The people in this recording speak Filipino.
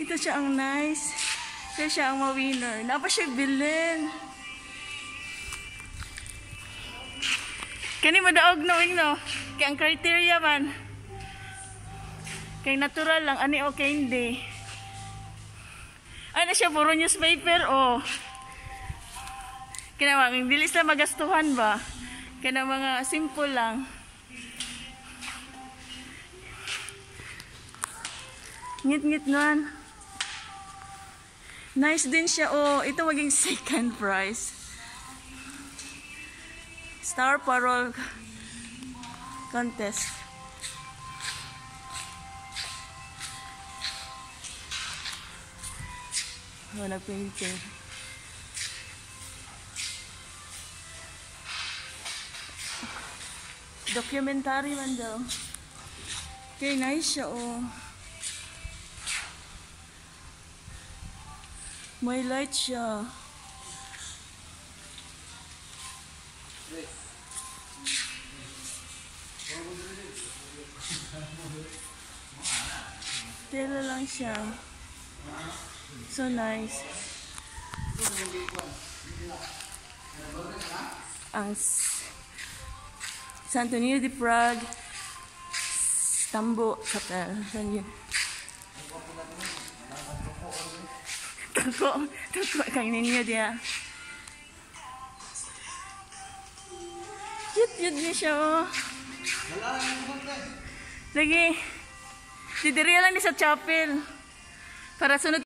Ito siya ang nice. Kaya siya ang ma-winner. Napa siya bilhin. Kani madaog no no. Kaya ang criteria man. Kaya natural lang. Ani okay hindi. Ano siya? Puro newspaper o. Kaya mga bilis lang magastuhan ba? Kaya mga simple lang. Ngit-ngit nun. Nice din siya. Oh, ito maging second prize. Star Parole Contest. Oh, nag-painting. Documentary man daw. Okay, nice siya oh. May light siya. Tela lang siya. So nice. Ang Santo Niño de Prague Tambo Chapel. Saan yun? Tuko kay ninyo dia. Cute niya siya oh. Lagi. Didiri lang ni sa chapel. Para sunod